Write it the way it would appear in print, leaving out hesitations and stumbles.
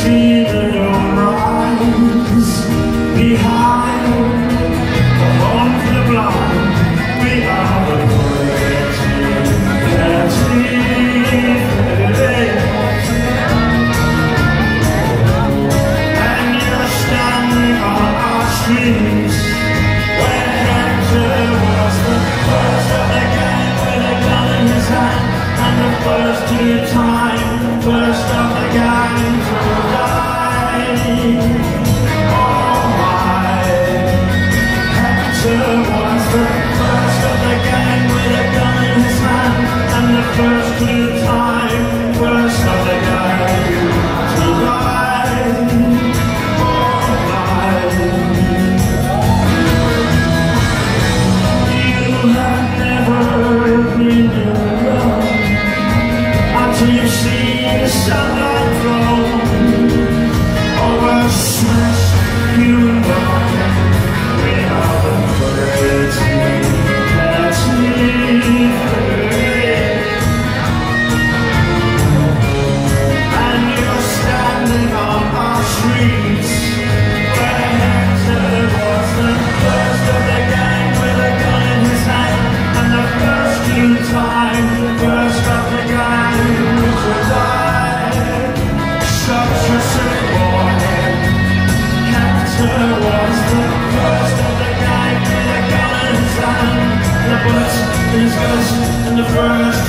see the rise behind the home for the blind. We are the poets that and you're standing on our streets where Hector was the first of the gang with a gun in his hand, and the first to time, first of the gang to die. Oh my, Hector was the first of the gang with a gun in his hand, and the first to time, first of the gang to die. Oh my, you have never been alone until you see the sunlight glow over smashed human body. We are the birds that live, and you're standing on our streets where Hector was the first of the gang with a gun in his hand, and the first in time, first of the gang to die. Such a sick boy, Hector was the first of the gang with a gun in his hand, and the bullets in his guts, and the first